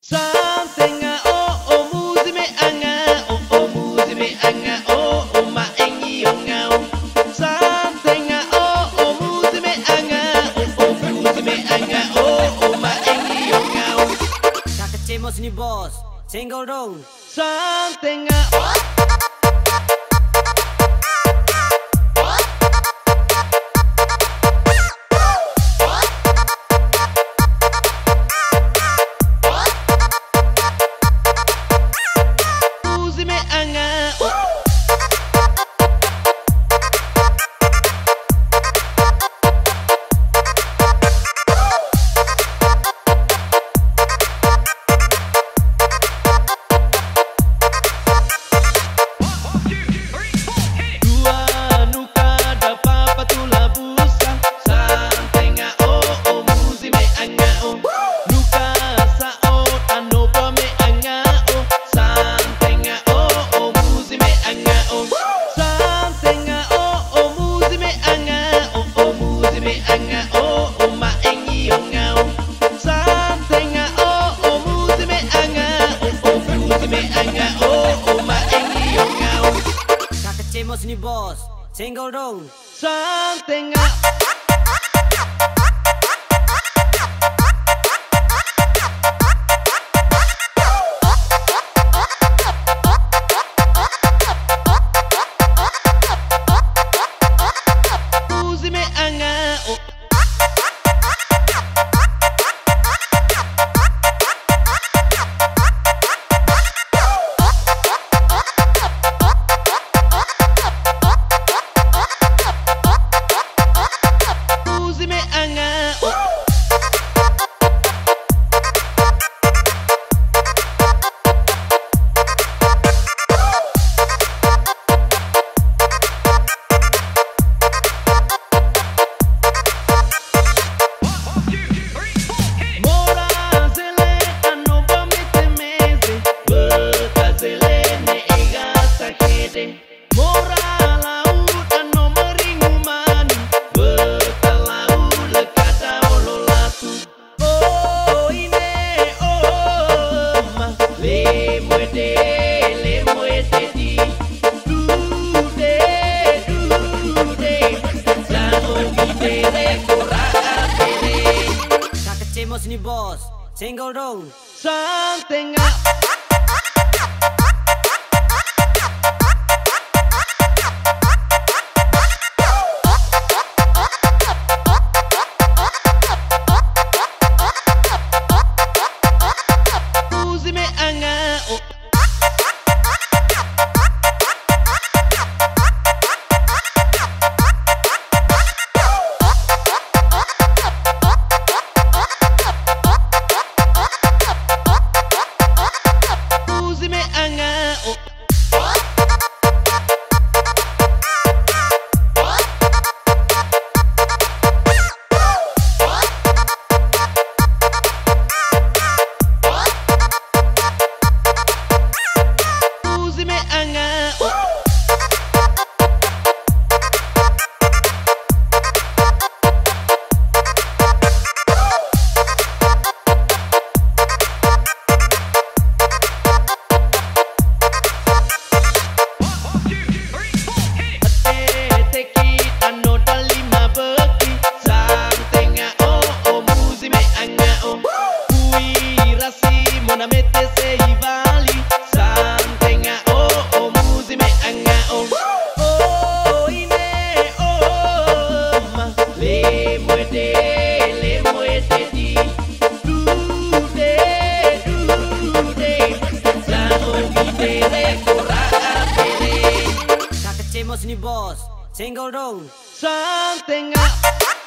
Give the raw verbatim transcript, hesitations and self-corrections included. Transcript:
Santenga oh oh muzime anga oh oh muzime anga oh oh ma engi ongao. Santenga oh oh muzime anga oh oh muzime anga oh oh ma engi ongao. Kakecemos ni bos, senggol dong. Santenga Kakecemos ni bos, senggol dong. Santenga muzime anga oh. Kakecemos ni bos, senggol dong. Santenga muzime anga oh. Muzime anga oh. Muzime anga oh. Kakecemos ni bos, senggol dong. Santenga